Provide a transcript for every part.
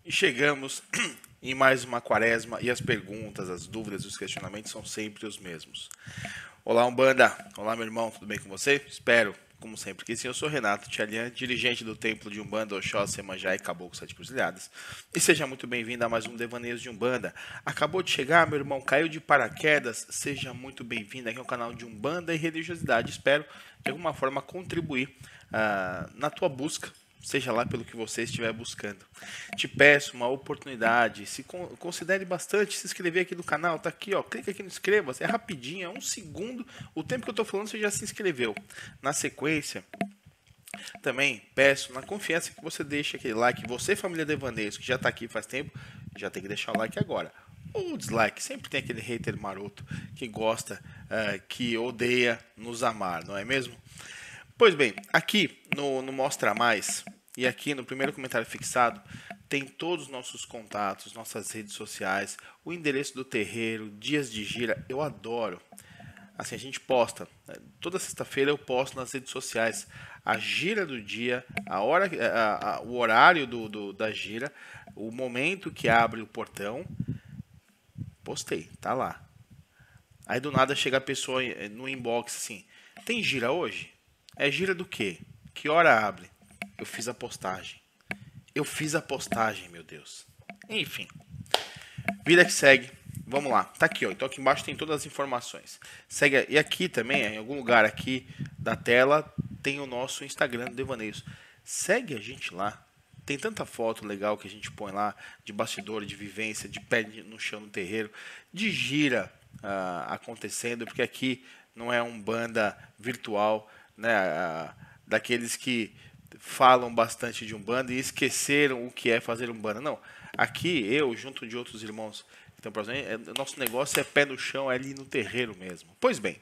E chegamos em mais uma quaresma e as perguntas, as dúvidas, os questionamentos são sempre os mesmos. Olá, Umbanda! Olá, meu irmão, tudo bem com você? Espero, como sempre, que sim. Eu sou Renato Tchalian, dirigente do Templo de Umbanda, Oxóssi, Iemanjá e Caboclo Sete Cruzilhadas. E seja muito bem-vindo a mais um Devaneios de Umbanda. Acabou de chegar, meu irmão, caiu de paraquedas, seja muito bem-vindo aqui ao canal de Umbanda e Religiosidade. Espero, de alguma forma, contribuir na tua busca, seja lá pelo que você estiver buscando. Te peço uma oportunidade, considere bastante se inscrever aqui no canal, tá aqui, ó, clica aqui no inscreva-se, é rapidinho, é um segundo, o tempo que eu tô falando você já se inscreveu. Na sequência, também peço, na confiança, que você deixe aquele like, você família Devaneios, que já tá aqui faz tempo, já tem que deixar o like agora. Ou dislike, sempre tem aquele hater maroto que gosta, que odeia nos amar, não é mesmo? Pois bem, aqui no Mostra Mais e aqui no primeiro comentário fixado tem todos os nossos contatos, nossas redes sociais, o endereço do terreiro, dias de gira. Eu adoro. Assim, a gente posta, toda sexta-feira eu posto nas redes sociais a gira do dia, a hora, o horário da gira, o momento que abre o portão. Postei, tá lá. Aí do nada chega a pessoa no inbox assim: tem gira hoje? É gira do quê? Que hora abre? Eu fiz a postagem. Meu Deus. Enfim. Vida que segue. Vamos lá. Tá aqui, ó. Então aqui embaixo tem todas as informações. Segue. E aqui também, em algum lugar aqui da tela, tem o nosso Instagram do Devaneios. Segue a gente lá. Tem tanta foto legal que a gente põe lá, de bastidor, de vivência, de pé no chão no terreiro, de gira acontecendo, porque aqui não é um banda virtual, né, daqueles que falam bastante de Umbanda e esqueceram o que é fazer Umbanda. Não, aqui eu, junto de outros irmãos, então, por exemplo, nosso negócio é pé no chão, é ali no terreiro mesmo. Pois bem,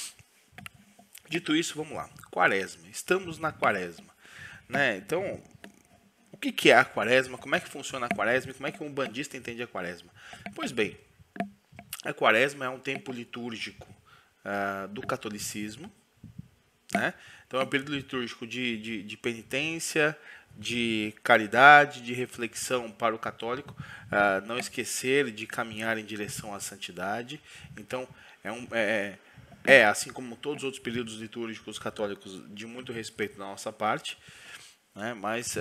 dito isso, vamos lá. Quaresma, estamos na quaresma, né? Então, o que é a quaresma? Como é que funciona a quaresma? E como é que um umbandista entende a quaresma? Pois bem, a quaresma é um tempo litúrgico do catolicismo, né? Então é um período litúrgico de penitência, de caridade, de reflexão para o católico, não esquecer de caminhar em direção à santidade. Então assim como todos os outros períodos litúrgicos católicos, de muito respeito da nossa parte, né? Mas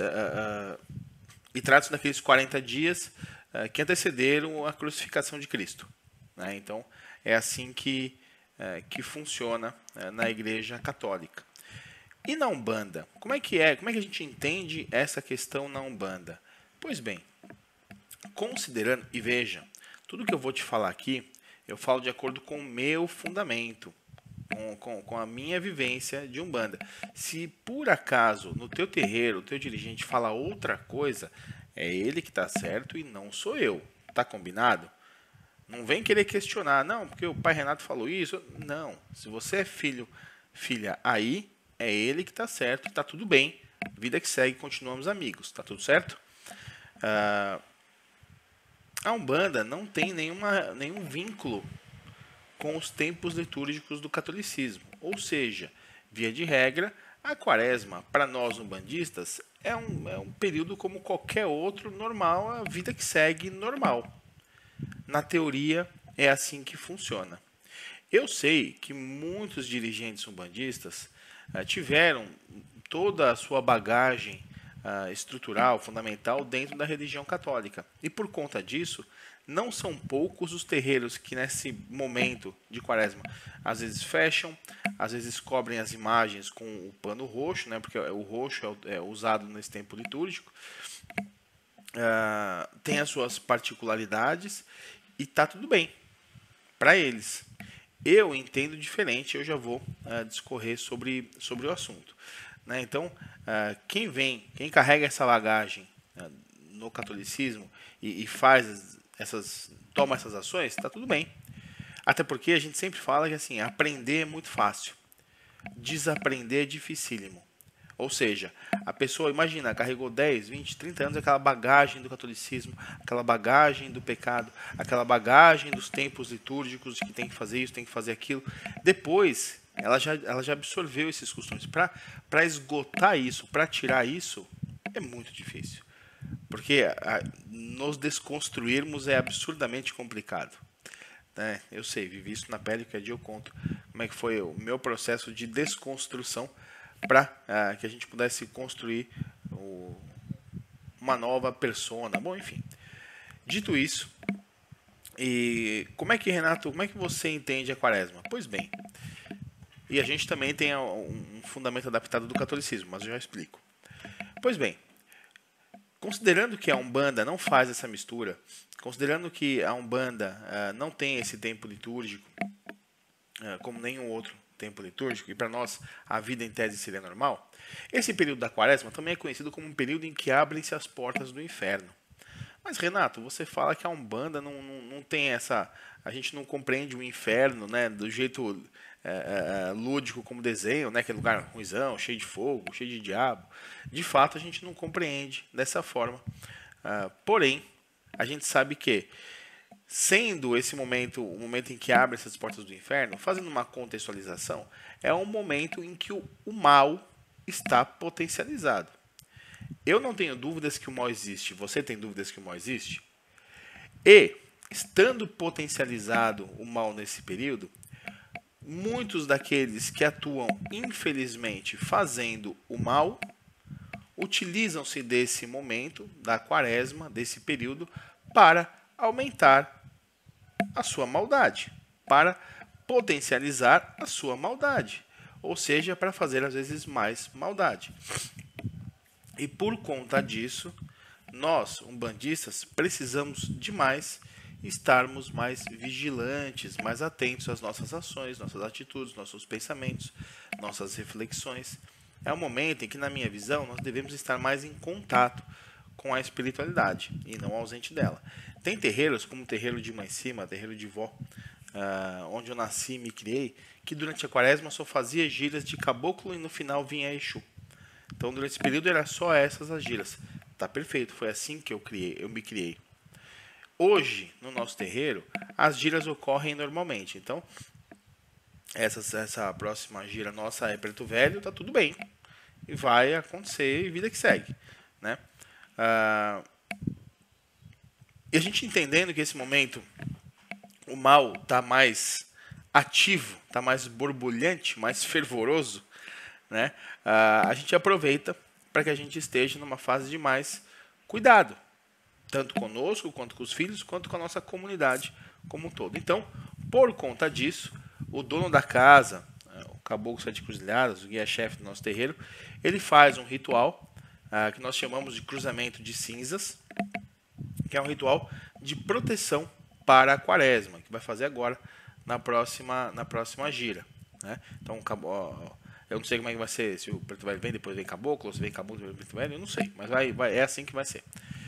e trata-se daqueles 40 dias que antecederam a crucificação de Cristo, né? Então é assim que funciona na Igreja Católica. E na Umbanda, como é que a gente entende essa questão na Umbanda? Pois bem, considerando, e veja, tudo que eu vou te falar aqui, eu falo de acordo com o meu fundamento, com a minha vivência de Umbanda. Se por acaso no teu terreiro, o teu dirigente fala outra coisa, é ele que está certo e não sou eu. Tá combinado? Não vem querer questionar, não, porque o pai Renato falou isso. Não, se você é filha aí, é ele que está certo, está tudo bem. Vida que segue, continuamos amigos, tá tudo certo? A Umbanda não tem nenhum vínculo com os tempos litúrgicos do catolicismo. Ou seja, via de regra, a quaresma, para nós umbandistas, é um período como qualquer outro normal, a vida que segue normal. Na teoria, é assim que funciona. Eu sei que muitos dirigentes umbandistas tiveram toda a sua bagagem estrutural, fundamental, dentro da religião católica. E por conta disso, não são poucos os terreiros que nesse momento de quaresma às vezes fecham, às vezes cobrem as imagens com o pano roxo, né, porque o roxo é usado nesse tempo litúrgico. Tem as suas particularidades e tá tudo bem para eles. Eu entendo diferente, eu já vou discorrer sobre o assunto, né? Então, quem carrega essa bagagem no catolicismo e toma essas ações, está tudo bem. Até porque a gente sempre fala que assim, aprender é muito fácil, desaprender é dificílimo. Ou seja, a pessoa, imagina, carregou 10, 20, 30 anos aquela bagagem do catolicismo, aquela bagagem do pecado, aquela bagagem dos tempos litúrgicos, que tem que fazer isso, tem que fazer aquilo. Depois, ela já absorveu esses costumes. Para esgotar isso, para tirar isso, é muito difícil. Porque nos desconstruirmos é absurdamente complicado. Né? Eu sei, vivi isso na pele, que dia eu conto como é que foi o meu processo de desconstrução para que a gente pudesse construir uma nova persona. Bom, enfim. Dito isso, e como é que, Renato, como é que você entende a quaresma? Pois bem, e a gente também tem um fundamento adaptado do catolicismo, mas eu já explico. Pois bem, considerando que a Umbanda não faz essa mistura, considerando que a Umbanda não tem esse tempo litúrgico, como nenhum outro tempo litúrgico, e para nós a vida em tese seria normal, esse período da quaresma também é conhecido como um período em que abrem-se as portas do inferno. Mas, Renato, você fala que a Umbanda não tem essa... A gente não compreende o inferno, né, do jeito lúdico como desenho, né, aquele lugar ruizão, cheio de fogo, cheio de diabo. De fato, a gente não compreende dessa forma. Porém, a gente sabe que, sendo esse momento o momento em que abre essas portas do inferno, fazendo uma contextualização, é um momento em que o mal está potencializado. Eu não tenho dúvidas que o mal existe. Você tem dúvidas que o mal existe? E, estando potencializado o mal nesse período, muitos daqueles que atuam, infelizmente, fazendo o mal, utilizam-se desse momento, da quaresma, desse período, para aumentar a sua maldade, para potencializar a sua maldade. Ou seja, para fazer, às vezes, mais maldade. E por conta disso, nós, umbandistas, precisamos demais estarmos mais vigilantes, mais atentos às nossas ações, nossas atitudes, nossos pensamentos, nossas reflexões. É um momento em que, na minha visão, nós devemos estar mais em contato com a espiritualidade e não ausente dela. Tem terreiros, como o terreiro de Mãe Cima, terreiro de Vó, onde eu nasci e me criei, que durante a quaresma só fazia gírias de caboclo e no final vinha Exu. Então, durante esse período, era só essas as gírias. Tá perfeito, foi assim que eu me criei. Hoje, no nosso terreiro, as gírias ocorrem normalmente. Então, essa próxima gira nossa é Preto Velho, tá tudo bem. E vai acontecer e vida que segue. Né? E a gente entendendo que esse momento o mal está mais ativo, está mais borbulhante, mais fervoroso, né? A gente aproveita para que a gente esteja numa fase de mais cuidado, tanto conosco, quanto com os filhos, quanto com a nossa comunidade como um todo. Então, por conta disso, o dono da casa, o Caboclo Sete Cruzilhadas, o guia-chefe do nosso terreiro, ele faz um ritual que nós chamamos de cruzamento de cinzas, que é um ritual de proteção para a quaresma, que vai fazer agora na próxima gira. Né? Então, eu não sei como é que vai ser, se o Preto Velho vem, depois vem Caboclo, ou se vem Caboclo, depois vem Preto Velho, eu não sei, mas é assim que vai ser.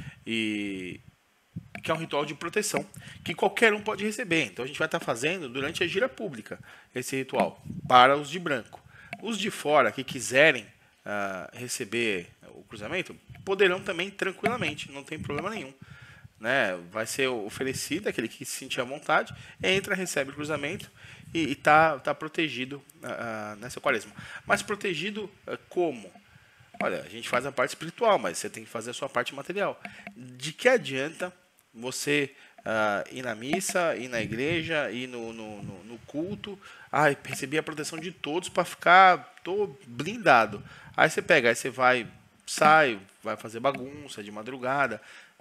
E que é um ritual de proteção, que qualquer um pode receber. Então a gente vai estar fazendo durante a gira pública esse ritual, para os de branco. Os de fora que quiserem receber o cruzamento, poderão também tranquilamente, não tem problema nenhum. Né? Vai ser oferecido, aquele que se sentir à vontade, entra, recebe o cruzamento e está protegido nessa quaresma. Mas protegido como? Olha, a gente faz a parte espiritual, mas você tem que fazer a sua parte material. De que adianta você ir na missa, ir na igreja, ir no culto, receber a proteção de todos para ficar blindado. Aí você pega, aí você sai, vai fazer bagunça de madrugada.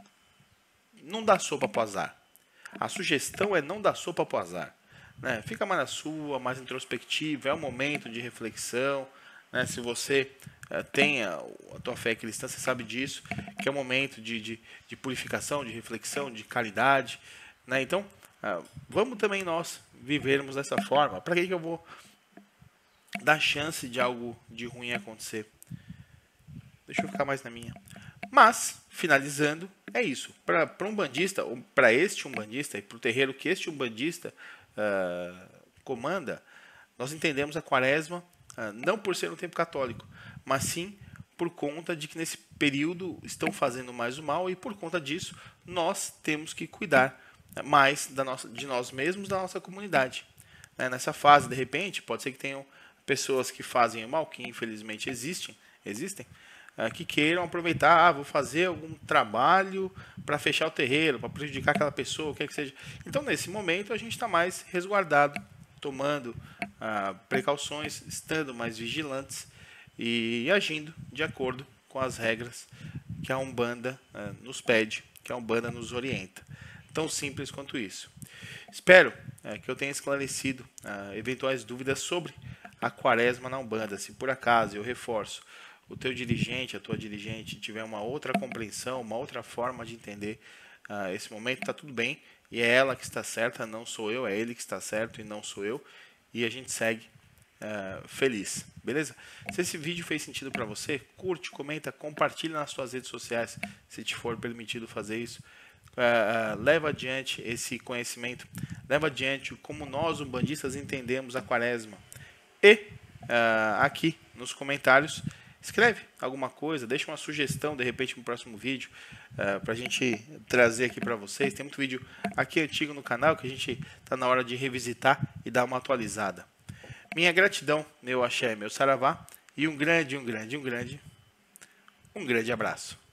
Não dá sopa pro azar. A sugestão é não dar sopa pro azar. Né? Fica mais na sua, mais introspectiva, é um momento de reflexão. Né? Se você tem a tua fé cristã, você sabe disso, que é um momento de purificação, de reflexão, de caridade. Né? Então, vamos também nós vivermos dessa forma. Para que eu vou dar chance de algo de ruim acontecer? Deixa eu ficar mais na minha. Mas, finalizando, é isso. Para um umbandista, ou para este umbandista, e para o terreiro que este umbandista comanda, nós entendemos a quaresma não por ser um tempo católico, mas sim por conta de que nesse período estão fazendo mais o mal e por conta disso nós temos que cuidar mais de nós mesmos, da nossa comunidade. Nessa fase, de repente, pode ser que tenham pessoas que fazem o mal, que infelizmente existem, que queiram aproveitar, vou fazer algum trabalho para fechar o terreiro, para prejudicar aquela pessoa, o que é que seja. Então, nesse momento, a gente está mais resguardado, tomando precauções, estando mais vigilantes e agindo de acordo com as regras que a Umbanda nos pede, que a Umbanda nos orienta. Tão simples quanto isso. Espero que eu tenha esclarecido eventuais dúvidas sobre a quaresma na Umbanda. Se por acaso, eu reforço, o teu dirigente, a tua dirigente tiver uma outra compreensão, uma outra forma de entender esse momento, está tudo bem. E é ela que está certa, não sou eu, é ele que está certo e não sou eu. E a gente segue feliz, beleza? Se esse vídeo fez sentido para você, curte, comenta, compartilha nas suas redes sociais, se te for permitido fazer isso. Leva adiante esse conhecimento, leva adiante como nós, umbandistas, entendemos a quaresma. E aqui nos comentários, escreve alguma coisa, deixa uma sugestão, de repente, no próximo vídeo, para a gente trazer aqui para vocês. Tem muito vídeo aqui antigo no canal que a gente está na hora de revisitar e dar uma atualizada. Minha gratidão, meu axé, meu saravá, e um grande abraço.